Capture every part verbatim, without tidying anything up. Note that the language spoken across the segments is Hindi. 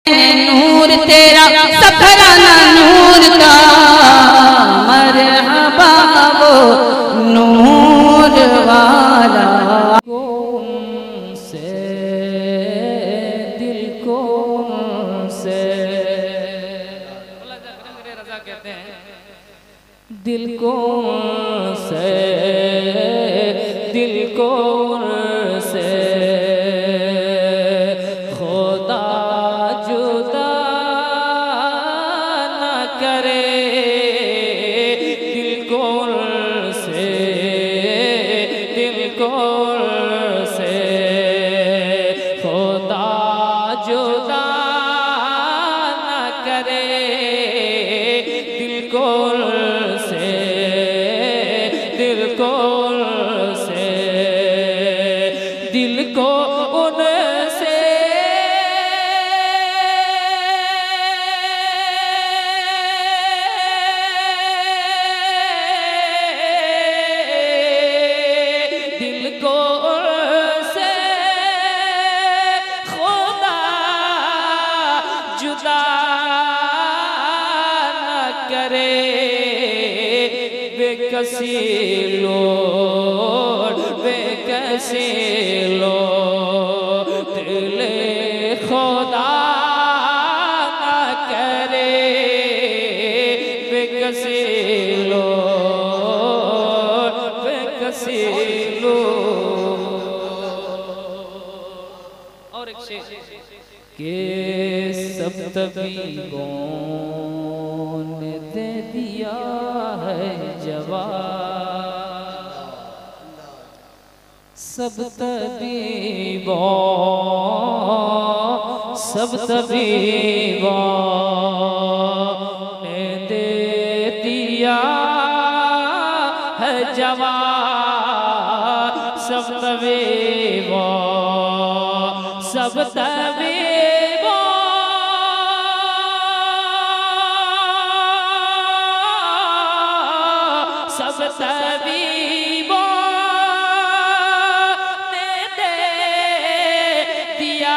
नूर तेरा सफराना नूर का मरहबा वो नूर वाला। कौन से दिल कौन से रज़ा कहते हैं दिल कौन से दिल कौन से खुदा जुदा न करे दिल कौन से दिल कौन से खुदा जुदा न करे दिल कौन से दिल कौन से दिल को उनसे दिल को उनसे खुदा जुदा न करे बेकसी लोड बेकसी लो दिल खुदा न करे बेकसी लो बेकसी लो। और एक शेर के सब तबीबों ने दे दिया है जवाब सब तबीबों सब तबीबों ने दे दिया है जवाब सब तबीबों सब तबीबों सब तबीबों ने दे दिया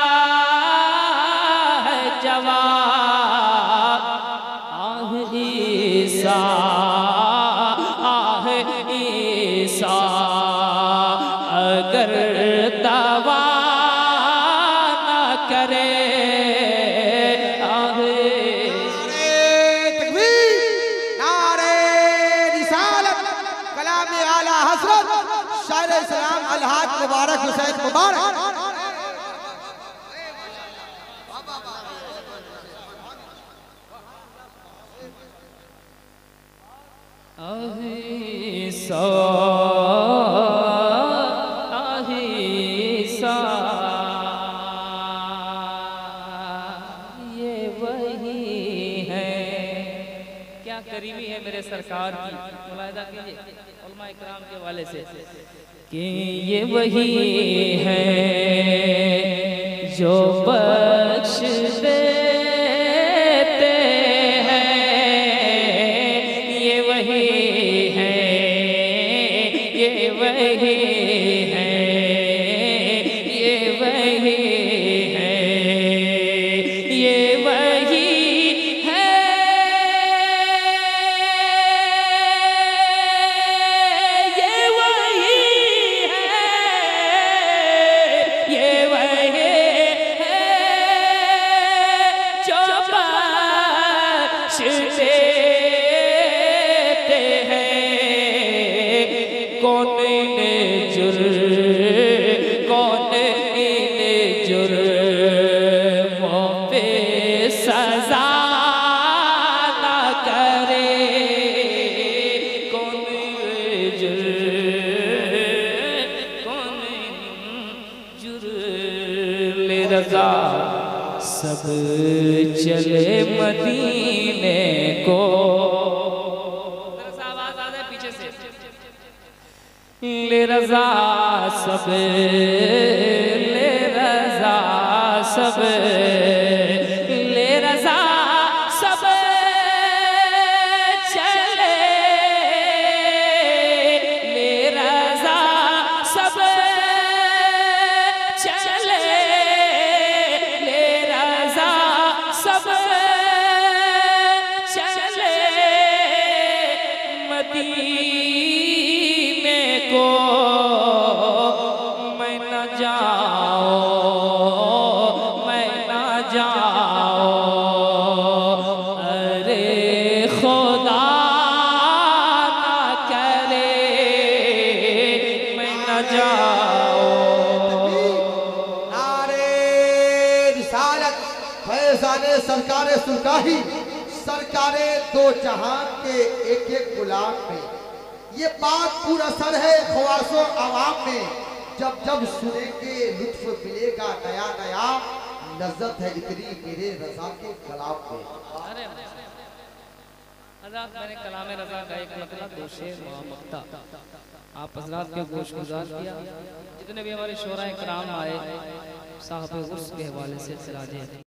है जवाब आह ईसा आह ईसा अगर दवा न करे आह सलाम अलहाज मुबारक हुसैन मुबारक। अहिसा अहिसा ये वही है। क्या करीमी है मेरे सरकार की, मुलाहिजा कीजिए उलमा इकराम के हवाले से कि ये वही है जो बख्श देते हैं ये वही है ये वही है ये वही है ये वही सब चले मदीने को। आवाज आ जाए पीछे से ले रज़ा सब ले रज़ा सब ले रज़ा सब चले ले रज़ा सब चले ले रज़ा जाओ, अरे खुदा ना करे मैं न जाओ। नारे रिसालत फैज़ाने सरकारे सुल्ताही सरकारे दो जहां के एक एक गुलाम में, ये बात पूरा असर है ख्वासो आवाम में। जब जब सुनेंगे लुत्फ मिलेगा नया नया, लज्जत है इतनी मेरे रज़ा के कलाम में। अरे हज़रात, मैंने कलाम रज़ा का एक मतलब दो शेर मक्ता आप हज़रात के गोश गुजार किया। जितने भी हमारे शोरा इकराम आए साहब उर्स के हवाले से सिराजे